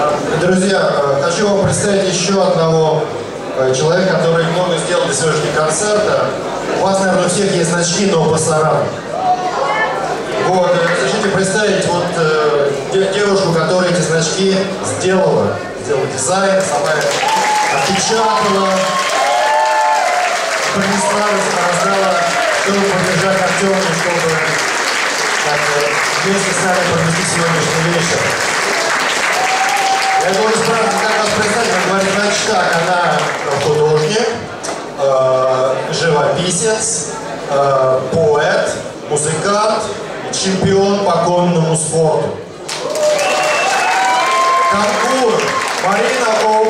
Друзья, хочу вам представить еще одного человека, который много сделал для сегодняшнего концерта. У вас, наверное, у всех есть значки «Но Пасаран». Вот, разрешите представить вот девушку, которая эти значки сделала дизайн, сама отпечатала, принесла, раздала, чтобы поддержать Артема, чтобы вместе с нами провести сегодняшний вечер. Я говорю, спрашиваю, как вас представить, он говорит, значит так, она художник, живописец, поэт, музыкант, чемпион по конному спорту. Конкур Марина